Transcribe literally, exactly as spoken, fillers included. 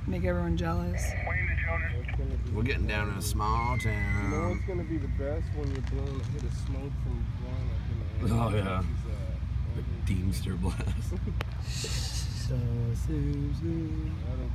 Make everyone jealous. We're getting down in a small town. You know what's gonna be the best when you're blowing a hit of smoke from blowing like in the air. Oh yeah. Uh, The Deemster blast. I don't